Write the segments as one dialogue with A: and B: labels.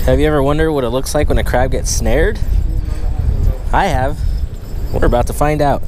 A: Have you ever wondered what it looks like when a crab gets snared? I have. We're about to find out.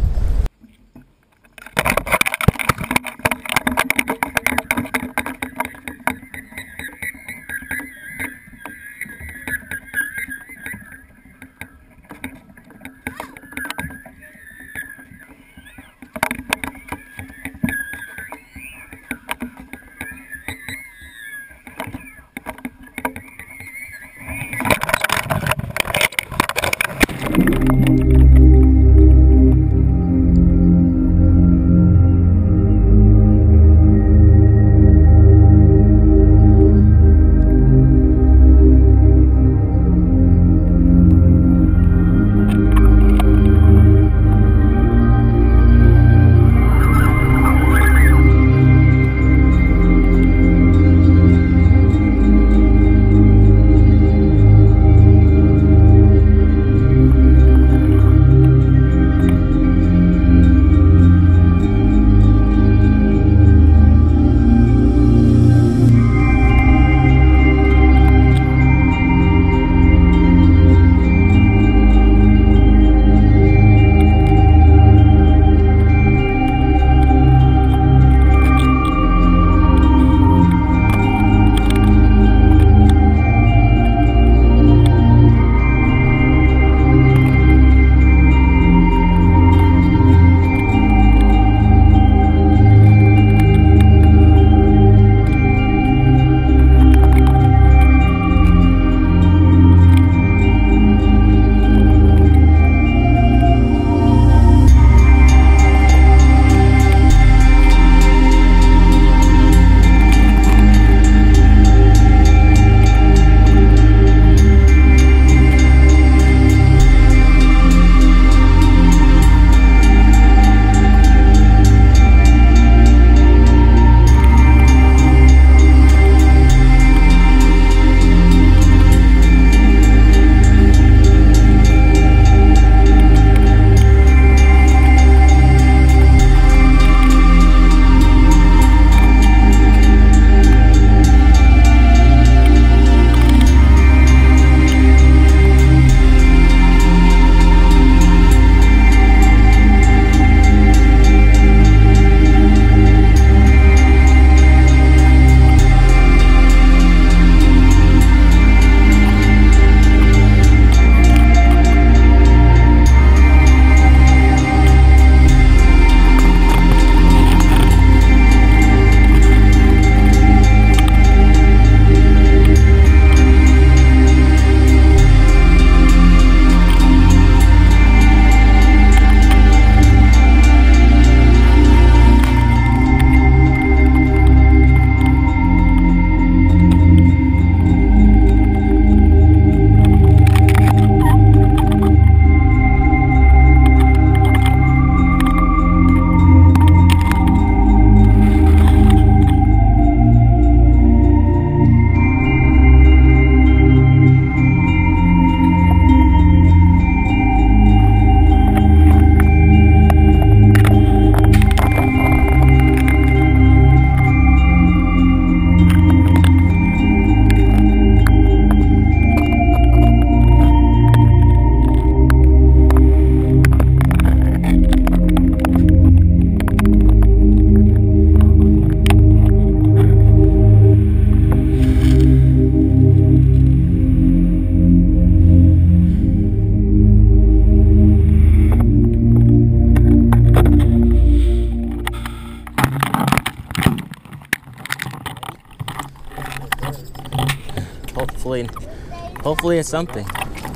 A: Hopefully it's something.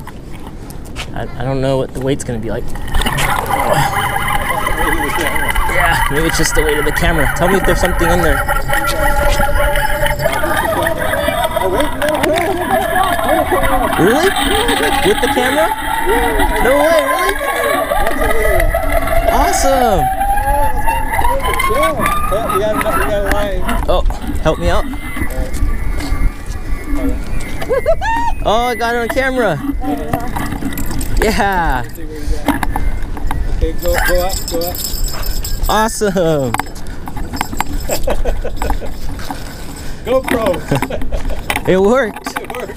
A: I don't know what the weight's gonna be like. Yeah, maybe it's just the weight of the camera. Tell me if there's something in there. Really? With the camera? No way, really? Awesome! Oh, help me out. Oh, I got it on camera. Yeah.
B: Okay, go up.
A: Awesome.
B: GoPro.
A: It worked.
B: It worked.